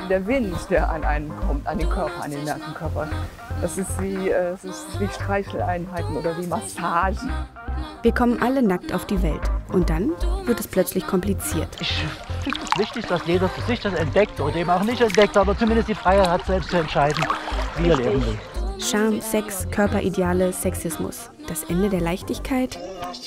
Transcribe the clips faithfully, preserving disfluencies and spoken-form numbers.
der Wind, der an einen kommt, an den Körper, an den Nervenkörper. Das ist wie, äh, das ist wie Streicheleinheiten oder wie Massagen. Wir kommen alle nackt auf die Welt. Und dann wird es plötzlich kompliziert. Ich finde es wichtig, dass jeder für sich das entdeckt oder eben auch nicht entdeckt, aber zumindest die Freiheit hat, selbst zu entscheiden, wie er leben will. Scham, Sex, Körperideale, Sexismus. Das Ende der Leichtigkeit?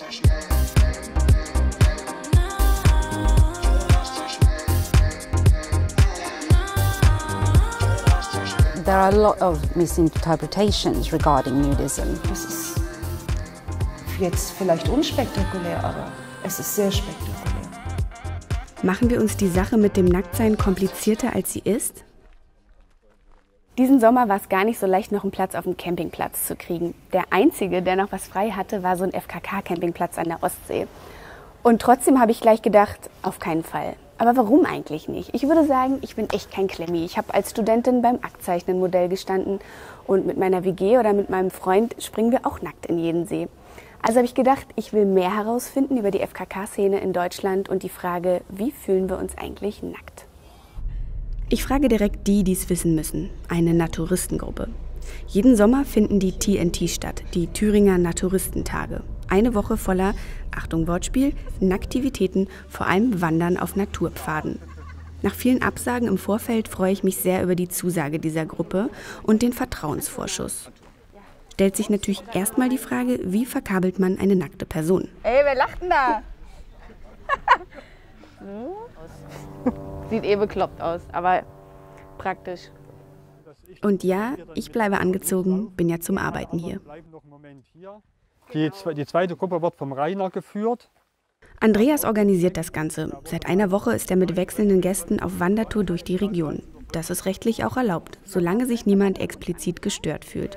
There are a lot of misinterpretations regarding nudism. Das ist jetzt vielleicht unspektakulär, aber es ist sehr spektakulär. Machen wir uns die Sache mit dem Nacktsein komplizierter, als sie ist? Diesen Sommer war es gar nicht so leicht, noch einen Platz auf dem Campingplatz zu kriegen. Der einzige, der noch was frei hatte, war so ein F K K-Campingplatz an der Ostsee. Und trotzdem habe ich gleich gedacht, auf keinen Fall. Aber warum eigentlich nicht? Ich würde sagen, ich bin echt kein Klemmi. Ich habe als Studentin beim Aktzeichnen-Modell gestanden und mit meiner W G oder mit meinem Freund springen wir auch nackt in jeden See. Also habe ich gedacht, ich will mehr herausfinden über die F K K-Szene in Deutschland und die Frage, wie fühlen wir uns eigentlich nackt? Ich frage direkt die, die es wissen müssen, eine Naturistengruppe. Jeden Sommer finden die T N T statt, die Thüringer Naturistentage. Eine Woche voller, Achtung Wortspiel, Nacktivitäten, vor allem Wandern auf Naturpfaden. Nach vielen Absagen im Vorfeld freue ich mich sehr über die Zusage dieser Gruppe und den Vertrauensvorschuss. Stellt sich natürlich erstmal die Frage, wie verkabelt man eine nackte Person? Ey, wer lacht denn da? Sieht eh bekloppt aus, aber praktisch. Und ja, ich bleibe angezogen, bin ja zum Arbeiten hier. Die, die zweite Gruppe wird vom Rainer geführt. Andreas organisiert das Ganze. Seit einer Woche ist er mit wechselnden Gästen auf Wandertour durch die Region. Das ist rechtlich auch erlaubt, solange sich niemand explizit gestört fühlt.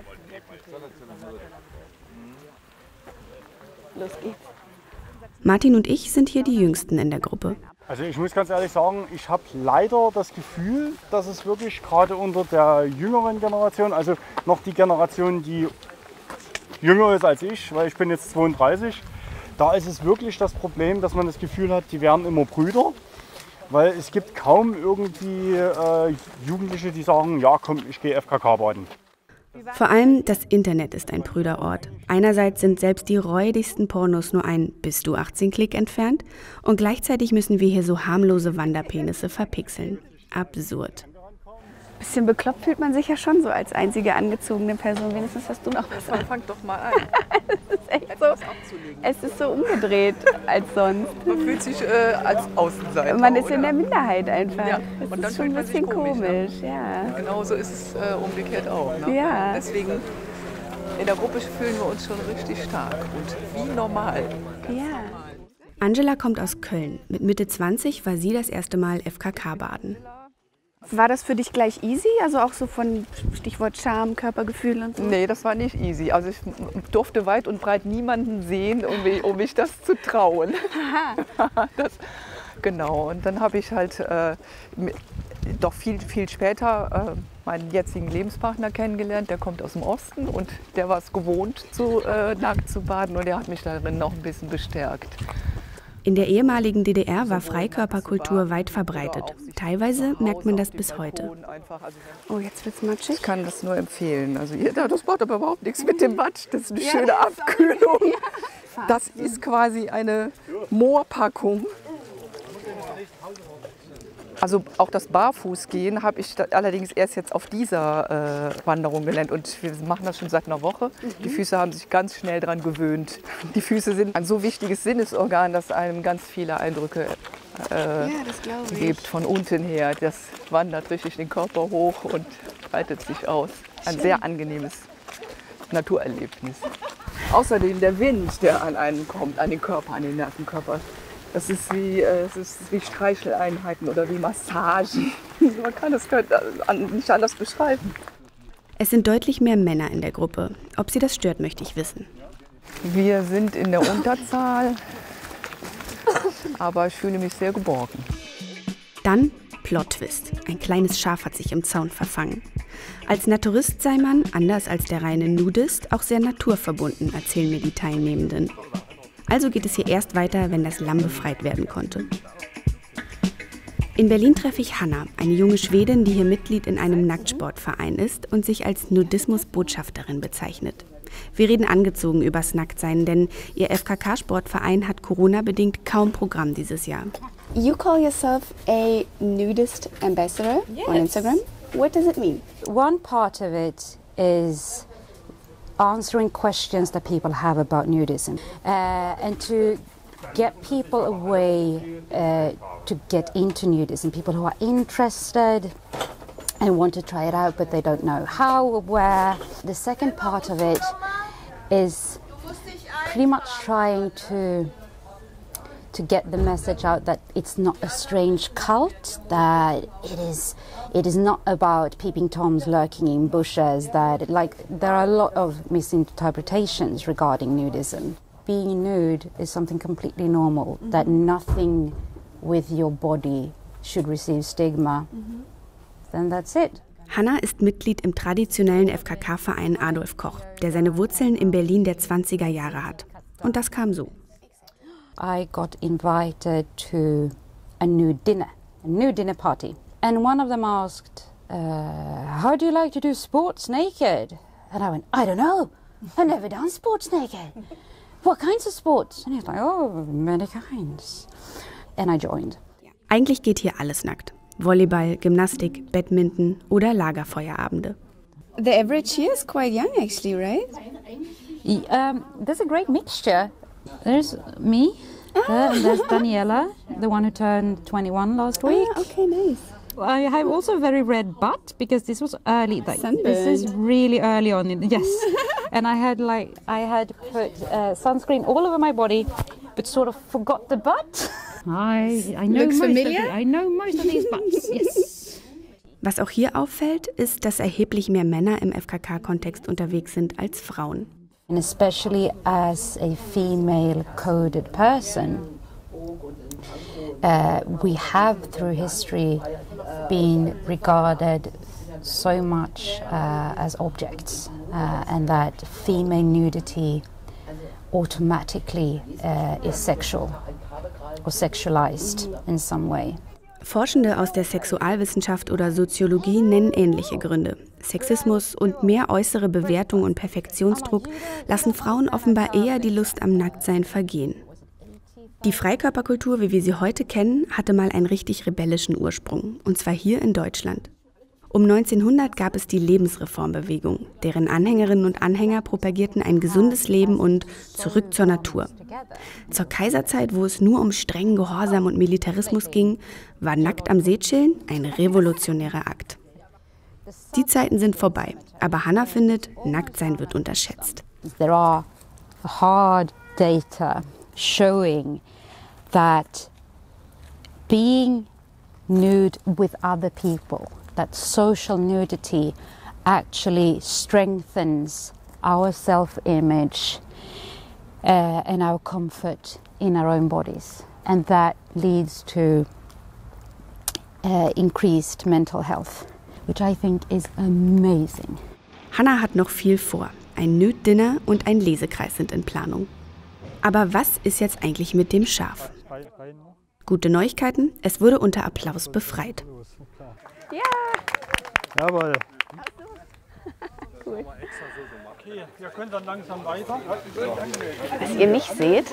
Los geht's. Martin und ich sind hier die Jüngsten in der Gruppe. Also ich muss ganz ehrlich sagen, ich habe leider das Gefühl, dass es wirklich gerade unter der jüngeren Generation, also noch die Generation, die jünger ist als ich, weil ich bin jetzt zweiunddreißig, da ist es wirklich das Problem, dass man das Gefühl hat, die werden immer Brüder. Weil es gibt kaum irgendwie äh, Jugendliche, die sagen, ja komm, ich gehe F K K baden. Vor allem das Internet ist ein Brüderort. Einerseits sind selbst die räudigsten Pornos nur ein Bist du achtzehn Klick entfernt und gleichzeitig müssen wir hier so harmlose Wanderpenisse verpixeln. Absurd. Bisschen bekloppt fühlt man sich ja schon so als einzige angezogene Person. Wenigstens hast du noch was an. Fang doch mal an. Es ist echt so, es ist so umgedreht als sonst. Man fühlt sich äh, als Außenseiter. Man ist oder? in der Minderheit einfach. Ja. Das Und dann ist schon ein fühlt man sich bisschen komisch, komisch. ne? Ja. Genauso ist es äh, umgekehrt auch. Ne? Ja. Deswegen in der Gruppe fühlen wir uns schon richtig stark und wie normal. Ja. Angela kommt aus Köln. Mit Mitte zwanzig war sie das erste Mal F K K baden. War das für dich gleich easy? Also auch so von Stichwort Charme, Körpergefühl und so? Nee, das war nicht easy. Also ich durfte weit und breit niemanden sehen, um mich, um mich das zu trauen. das, genau, und dann habe ich halt äh, doch viel, viel später äh, meinen jetzigen Lebenspartner kennengelernt. Der kommt aus dem Osten und der war es gewohnt, zu, äh, nackt zu baden und der hat mich darin noch ein bisschen bestärkt. In der ehemaligen D D R war Freikörperkultur weit verbreitet. Teilweise merkt man das bis heute. Oh, jetzt wird's matschig. Ich kann das nur empfehlen. Also das macht aber überhaupt nichts mit dem Matsch. Das ist eine schöne Abkühlung. Das ist quasi eine Moorpackung. Also auch das Barfußgehen habe ich allerdings erst jetzt auf dieser äh, Wanderung gelernt. Und wir machen das schon seit einer Woche. Mhm. Die Füße haben sich ganz schnell daran gewöhnt. Die Füße sind ein so wichtiges Sinnesorgan, das einem ganz viele Eindrücke äh, ja, das glaube ich. gibt von unten her. Das wandert richtig den Körper hoch und breitet sich aus. Ein Schön. Sehr angenehmes Naturerlebnis. Außerdem der Wind, der an einen kommt, an den Körper, an den Nervenkörper. Das ist wie, äh, es ist wie Streicheleinheiten oder wie Massagen. Man kann das nicht anders beschreiben. Es sind deutlich mehr Männer in der Gruppe. Ob sie das stört, möchte ich wissen. Wir sind in der Unterzahl, aber ich fühle mich sehr geborgen. Dann Plot-Twist. Ein kleines Schaf hat sich im Zaun verfangen. Als Naturist sei man, anders als der reine Nudist, auch sehr naturverbunden, erzählen mir die Teilnehmenden. Also geht es hier erst weiter, wenn das Lamm befreit werden konnte. In Berlin treffe ich Hanna, eine junge Schwedin, die hier Mitglied in einem Nacktsportverein ist und sich als Nudismus-Botschafterin bezeichnet. Wir reden angezogen übers Nacktsein, denn ihr F K K-Sportverein hat Corona-bedingt kaum Programm dieses Jahr. You call yourself a nudist ambassador yes. on Instagram. What does it mean? One part of it is answering questions that people have about nudism, uh, and to get people away uh, to get into nudism, people who are interested and want to try it out but they don't know how or where. The second part of it is pretty much trying to to get the message out that it's not a strange cult, that it is it is not about peeping toms lurking in bushes, that like there are a lot of misinterpretations regarding nudism. Being nude is something completely normal, mm-hmm. that nothing with your body should receive stigma. Mm-hmm. Then that's it. Hanna ist Mitglied im traditionellen F K K-Verein Adolf Koch, der seine Wurzeln in Berlin der zwanziger Jahre hat. Und das kam so. I got invited to a nude dinner, a nude dinner party. And one of them asked, uh, how do you like to do sports naked? And I went, I don't know. I've never done sports naked. What kinds of sports? And he's like, oh, many kinds. And I joined. Eigentlich geht hier alles nackt. Volleyball, Gymnastik, Badminton oder Lagerfeuerabende. The average here is quite young actually, right? Um, there's a great mixture. There's me, ah. uh, and there's Daniela, the one who turned twenty-one last week. Ah, okay, nice. I have also a very red butt because this was early. Like, this is really early on. In, yes, and I had like I had put uh, sunscreen all over my body, but sort of forgot the butt. I I know Looks most familiar? of the, I know most of these butts. Yes. Was auch hier auffällt, ist, dass erheblich mehr Männer im F K K-Kontext unterwegs sind als Frauen. And especially as a female-coded person, uh, we have through history been regarded so much uh, as objects, uh, and that female nudity automatically uh, is sexual or sexualized in some way. Forschende aus der Sexualwissenschaft oder Soziologie nennen ähnliche Gründe. Sexismus und mehr äußere Bewertung und Perfektionsdruck lassen Frauen offenbar eher die Lust am Nacktsein vergehen. Die Freikörperkultur, wie wir sie heute kennen, hatte mal einen richtig rebellischen Ursprung, und zwar hier in Deutschland. Um neunzehnhundert gab es die Lebensreformbewegung, deren Anhängerinnen und Anhänger propagierten ein gesundes Leben und zurück zur Natur. Zur Kaiserzeit, wo es nur um strengen Gehorsam und Militarismus ging, war nackt am See chillen ein revolutionärer Akt. Die Zeiten sind vorbei, aber Hanna findet, Nacktsein wird unterschätzt. There are hard data showing that being nude with other people, that social nudity actually strengthens our self-image uh, and our comfort in our own bodies. And that leads to uh, increased mental health, which I think is amazing. Hanna hat noch viel vor. Ein Nude-Dinner und ein Lesekreis sind in Planung. Aber was ist jetzt eigentlich mit dem Schaf? Gute Neuigkeiten, es wurde unter Applaus befreit. Ja! Jawohl. Cool. Okay, wir können dann langsam weiter. Was ihr nicht seht,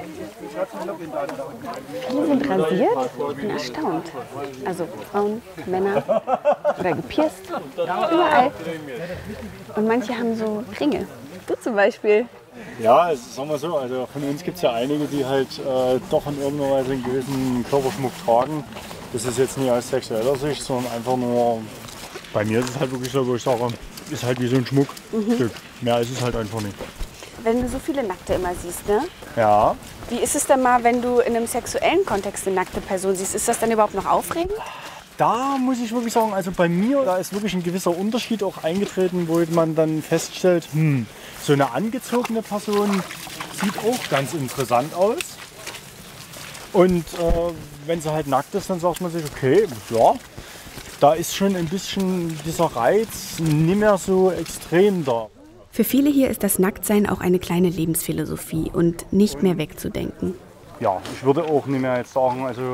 viele sind rasiert und erstaunt. Also Frauen, Männer oder gepierst, überall. Und manche haben so Ringe. Du zum Beispiel. Ja, also, sagen wir so, also von uns gibt es ja einige, die halt äh, doch in irgendeiner Weise einen gewissen Körperschmuck tragen. Das ist jetzt nicht aus sexueller Sicht, sondern einfach nur, bei mir ist es halt wirklich so, wo ich sage, ist halt wie so ein Schmuckstück. Mhm. Mehr ist es halt einfach nicht. Wenn du so viele Nackte immer siehst, ne? Ja. Wie ist es denn mal, wenn du in einem sexuellen Kontext eine nackte Person siehst? Ist das dann überhaupt noch aufregend? Da muss ich wirklich sagen, also bei mir, da ist wirklich ein gewisser Unterschied auch eingetreten, wo man dann feststellt, hm, so eine angezogene Person sieht auch ganz interessant aus. Und äh, wenn sie halt nackt ist, dann sagt man sich, okay, ja, da ist schon ein bisschen dieser Reiz nicht mehr so extrem da. Für viele hier ist das Nacktsein auch eine kleine Lebensphilosophie und nicht mehr wegzudenken. Ja, ich würde auch nicht mehr jetzt sagen, also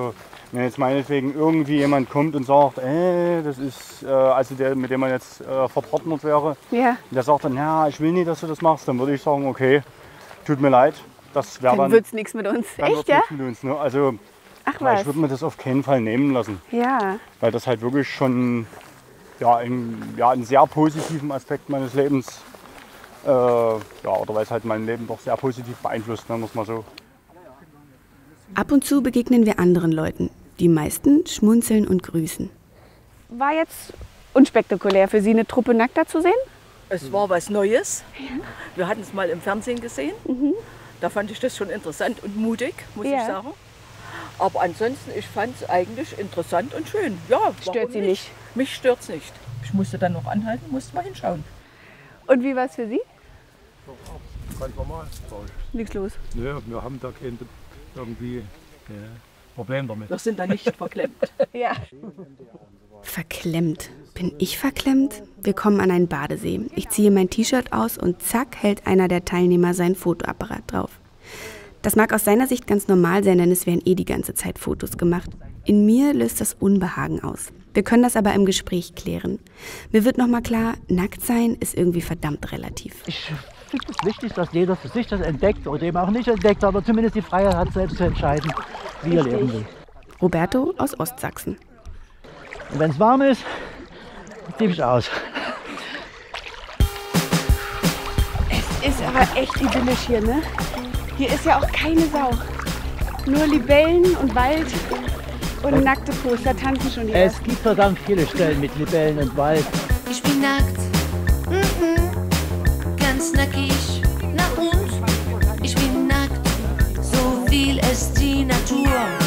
Wenn jetzt meinetwegen irgendwie jemand kommt und sagt, ey, das ist, äh, also der, mit dem man jetzt äh, verpartnert wäre, Ja. der sagt dann, ja, ich will nicht, dass du das machst, dann würde ich sagen, okay, tut mir leid, das wäre Dann dann, wird es nichts mit uns. dann Echt, wird's ja? nichts mit uns. Ne? Also Ach ja, was. ich würde mir das auf keinen Fall nehmen lassen, Ja. weil das halt wirklich schon ja, einen, ja, einen sehr positiven Aspekt meines Lebens, äh, ja, oder weil es halt mein Leben doch sehr positiv beeinflusst, ne, muss man so. Ab und zu begegnen wir anderen Leuten. Die meisten schmunzeln und grüßen. War jetzt unspektakulär für Sie, eine Truppe Nackter zu sehen? Es war was Neues. Wir hatten es mal im Fernsehen gesehen. Mhm. Da fand ich das schon interessant und mutig, muss Ja. ich sagen. Aber ansonsten, ich fand es eigentlich interessant und schön. Ja, Stört warum Sie nicht? Mich stört es nicht. Ich musste dann noch anhalten, musste mal hinschauen. Und wie war es für Sie? Ganz normal. Nichts los. Ja, wir haben da kein irgendwie ja, Problem damit. Wir sind da nicht verklemmt. Ja. Verklemmt. Bin ich verklemmt? Wir kommen an einen Badesee. Ich ziehe mein T-Shirt aus und zack hält einer der Teilnehmer seinen Fotoapparat drauf. Das mag aus seiner Sicht ganz normal sein, denn es werden eh die ganze Zeit Fotos gemacht. In mir löst das Unbehagen aus. Wir können das aber im Gespräch klären. Mir wird nochmal klar, nackt sein ist irgendwie verdammt relativ. Ich finde es wichtig, dass jeder für sich das entdeckt oder eben auch nicht entdeckt, aber zumindest die Freiheit hat, selbst zu entscheiden, wie er leben will. Roberto aus Ostsachsen. Und wenn es warm ist, ziehe ich aus. Es ist aber echt idyllisch hier, ne? Hier ist ja auch keine Sau. Nur Libellen und Wald und nackte Pos, da tanzen schon die Es gibt verdammt viele Stellen mit Libellen und Wald. Ich bin nackt, mhm. ganz nackig, na und? Ich bin nackt, so will es die Natur.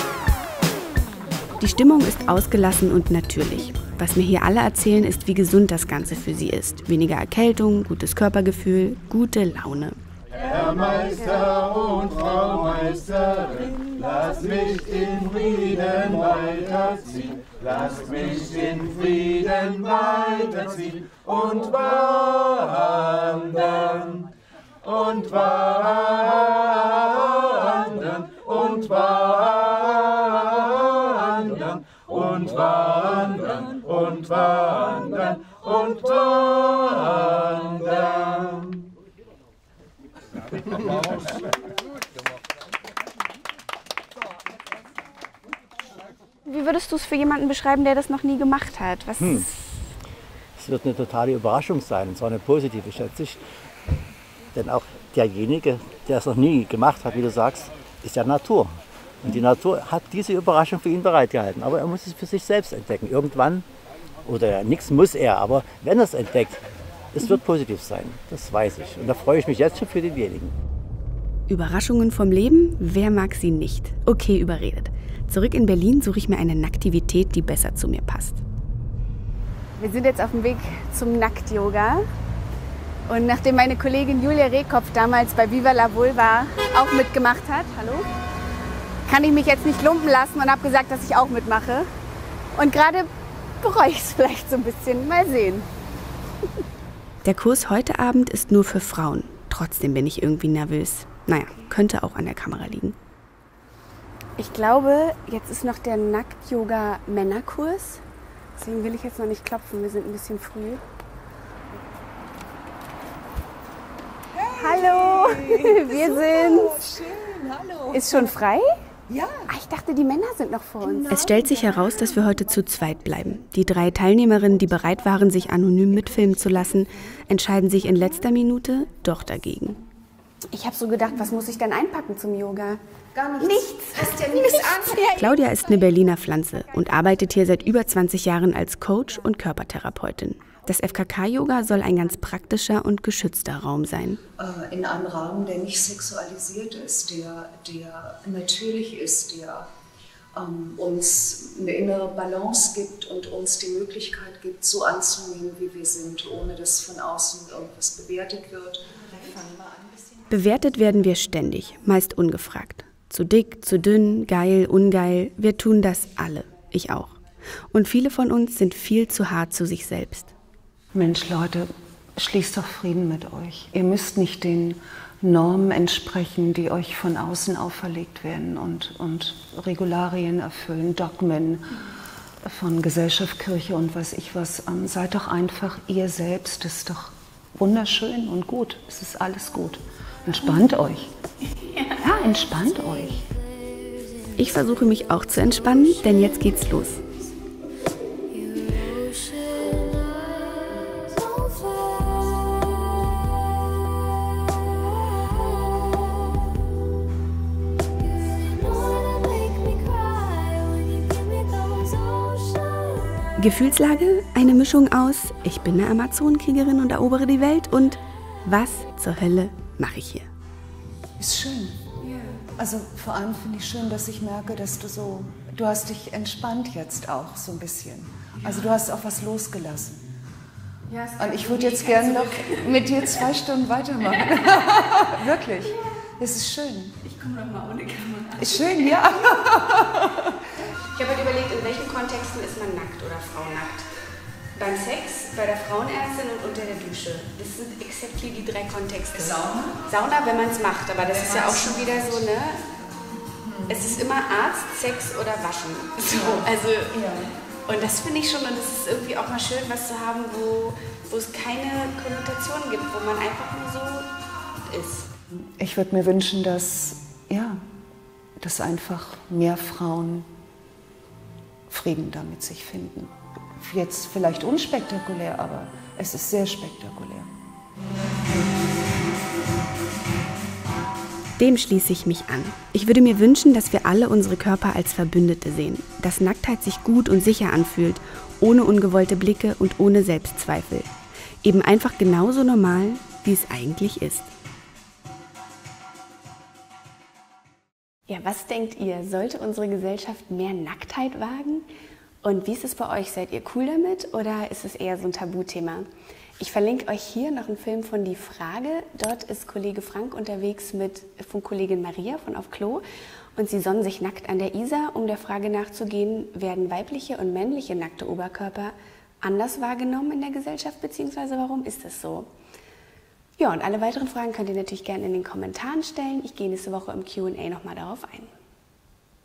Die Stimmung ist ausgelassen und natürlich. Was mir hier alle erzählen, ist, wie gesund das Ganze für sie ist. Weniger Erkältung, gutes Körpergefühl, gute Laune. Herr Meister und Frau Meisterin, lass mich in Frieden weiterziehen. Lasst mich in Frieden weiterziehen und wandern und wandern und wandern und wandern und wandern und wandern. Wie würdest du es für jemanden beschreiben, der das noch nie gemacht hat? Was Hm. Es wird eine totale Überraschung sein, und zwar eine positive, schätze ich. Denn auch derjenige, der es noch nie gemacht hat, wie du sagst, ist ja Natur. Und die Natur hat diese Überraschung für ihn bereitgehalten. Aber er muss es für sich selbst entdecken. Irgendwann, oder nichts muss er, aber wenn er es entdeckt, es wird positiv sein. Das weiß ich. Und da freue ich mich jetzt schon für denjenigen. Überraschungen vom Leben? Wer mag sie nicht? Okay, überredet. Zurück in Berlin suche ich mir eine Nacktivität, die besser zu mir passt. Wir sind jetzt auf dem Weg zum Nackt-Yoga. Und nachdem meine Kollegin Julia Rehkopf damals bei Viva la Vulva auch mitgemacht hat, hallo, kann ich mich jetzt nicht lumpen lassen und habe gesagt, dass ich auch mitmache. Und gerade bereue ich es vielleicht so ein bisschen. Mal sehen. Der Kurs heute Abend ist nur für Frauen. Trotzdem bin ich irgendwie nervös. Naja, könnte auch an der Kamera liegen. Ich glaube, jetzt ist noch der Nackt-Yoga-Männerkurs. Deswegen will ich jetzt noch nicht klopfen, wir sind ein bisschen früh. Hey, hallo, wir sind's. Schön, hallo. Ist schon frei? Ja. Ah, ich dachte, die Männer sind noch vor uns. Es stellt sich heraus, dass wir heute zu zweit bleiben. Die drei Teilnehmerinnen, die bereit waren, sich anonym mitfilmen zu lassen, entscheiden sich in letzter Minute doch dagegen. Ich habe so gedacht, was muss ich denn einpacken zum Yoga? Gar nichts. Nichts. Hast ja nichts an. Claudia ist eine Berliner Pflanze und arbeitet hier seit über zwanzig Jahren als Coach und Körpertherapeutin. Das F K K-Yoga soll ein ganz praktischer und geschützter Raum sein. In einem Rahmen, der nicht sexualisiert ist, der, der natürlich ist, der ähm, uns eine innere Balance gibt und uns die Möglichkeit gibt, so anzunehmen, wie wir sind, ohne dass von außen irgendwas bewertet wird. Bewertet werden wir ständig, meist ungefragt. Zu dick, zu dünn, geil, ungeil, wir tun das alle, ich auch. Und viele von uns sind viel zu hart zu sich selbst. Mensch, Leute, schließt doch Frieden mit euch. Ihr müsst nicht den Normen entsprechen, die euch von außen auferlegt werden und, und Regularien erfüllen, Dogmen von Gesellschaft, Kirche und weiß ich was. Ähm, seid doch einfach ihr selbst, das ist doch wunderschön und gut, es ist alles gut. Entspannt euch. Ja, entspannt euch. Ich versuche mich auch zu entspannen, denn jetzt geht's los. Gefühlslage? Eine Mischung aus, ich bin eine Amazonenkriegerin und erobere die Welt und was zur Hölle mache ich hier? Ist schön. Also vor allem finde ich schön, dass ich merke, dass du so, du hast dich entspannt jetzt auch so ein bisschen. Also du hast auch was losgelassen. Ja, und ich würde jetzt gerne noch mit dir zwei Stunden weitermachen. Wirklich. Es ist schön. Ich komme noch mal ohne Kamera. Ist schön, ja. Ich habe halt überlegt, in welchen Kontexten ist man nackt oder Frau nackt? Beim Sex, bei der Frauenärztin und unter der Dusche. Das sind exactly die drei Kontexte. Sauna? Sauna, wenn man es macht, aber das ist ja auch schon wieder so, ne? Es ist immer Arzt, Sex oder Waschen. So, also, und das finde ich schon, und es ist irgendwie auch mal schön, was zu haben, wo, wo es keine Konnotationen gibt, wo man einfach nur so ist. Ich würde mir wünschen, dass, ja, dass einfach mehr Frauen Frieden damit sich finden. Jetzt vielleicht unspektakulär, aber es ist sehr spektakulär. Dem schließe ich mich an. Ich würde mir wünschen, dass wir alle unsere Körper als Verbündete sehen, dass Nacktheit sich gut und sicher anfühlt, ohne ungewollte Blicke und ohne Selbstzweifel. Eben einfach genauso normal, wie es eigentlich ist. Ja, was denkt ihr? Sollte unsere Gesellschaft mehr Nacktheit wagen? Und wie ist es bei euch? Seid ihr cool damit oder ist es eher so ein Tabuthema? Ich verlinke euch hier noch einen Film von Die Frage. Dort ist Kollege Frank unterwegs mit von Kollegin Maria von Auf Klo und sie sonnen sich nackt an der Isar, um der Frage nachzugehen, werden weibliche und männliche nackte Oberkörper anders wahrgenommen in der Gesellschaft, beziehungsweise warum ist das so? Ja, und alle weiteren Fragen könnt ihr natürlich gerne in den Kommentaren stellen. Ich gehe nächste Woche im Q und A nochmal darauf ein.